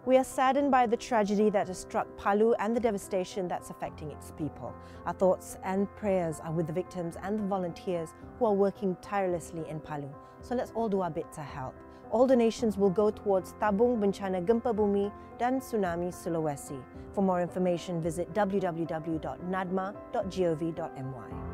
We are saddened by the tragedy that has struck Palu and the devastation that's affecting its people. Our thoughts and prayers are with the victims and the volunteers who are working tirelessly in Palu. So let's all do our bit to help. All donations will go towards Tabung, Bencana, Gempa Bumi Tsunami Sulawesi. For more information, visit www.nadma.gov.my.